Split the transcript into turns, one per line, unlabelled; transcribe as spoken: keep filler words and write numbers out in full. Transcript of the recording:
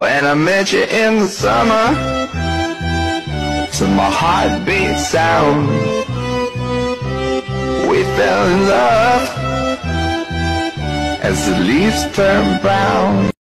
When I met you in the summer, to my heartbeat sound, we fell in love as the leaves turn brown.